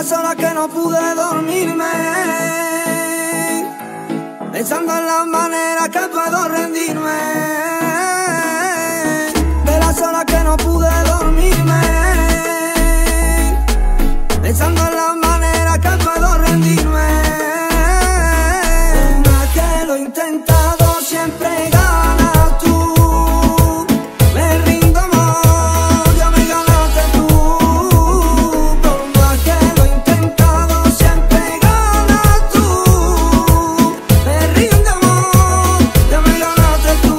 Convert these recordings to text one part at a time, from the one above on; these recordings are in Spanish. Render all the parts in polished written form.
las horas que no pude dormirme, pensando en las maneras que puedo rendirme. De las horas que no pude dormirme, pensando en las maneras que puedo rendirme. Una que lo he intentado, siempre ganas tú. Me rindo, amor, ya me ganaste tú. Por más que lo he intentado, siempre ganas tú. Me rindo, amor, ya me ganaste tú.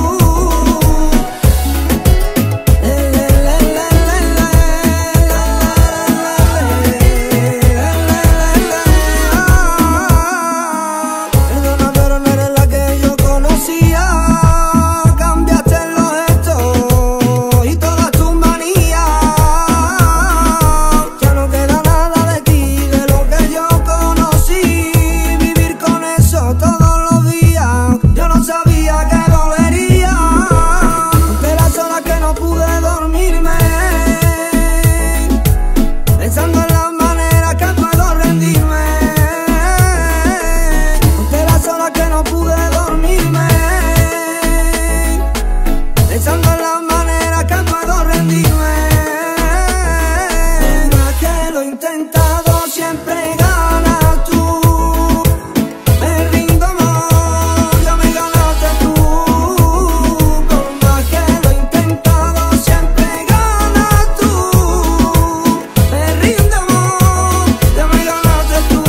Perdona, pero no eres la que yo conocía. Cambiaste los gestos y todas tus manías. Ya no queda nada de ti, de lo que yo conocí. Vivir con eso todos los días, yo no sabía que volvería. De las horas que no pude dormirme, pensando en las maneras que puedo rendirme. De las horas que no pude dormirme, pensando en las maneras que puedo rendirme. Una que lo he intentado, siempre ganas tú. Me rindo, amor, ya me ganaste tú. Por más que lo he intentado, siempre ganas tú. Me rindo, amor, ya me ganaste tú.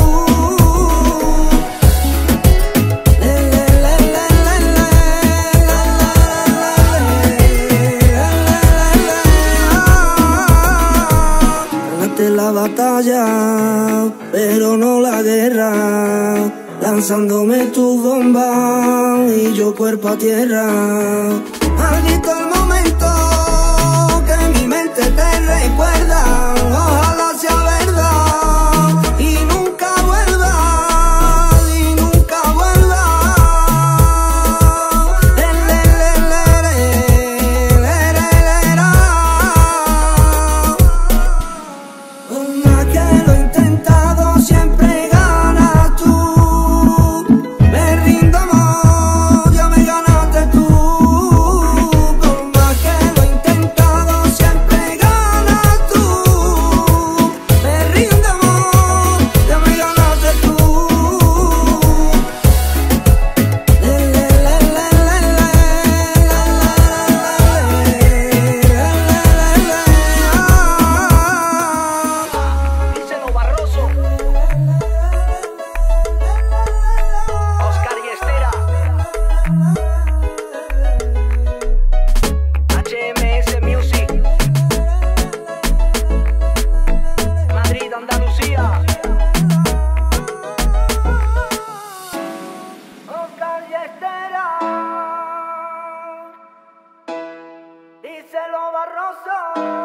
Ganaste la batalla, pero no la guerra, lanzándome tus bombas y yo cuerpo a tierra. Maldito el momento que mi mente te recuerda. Ojalá sea verdad y nunca vuelva, y nunca vuelva. Por más que lo he intentado, siempre ganas tú. Me rindo, amor, ya me ganaste tú. Por más que lo he intentado, siempre ganas tú. Me rindo, amor, ya me ganaste tú. Díselo Barroso, Oscar y Estera, HMS Music, Madrid, Andalucía. Oscar y Estera, díselo Barroso.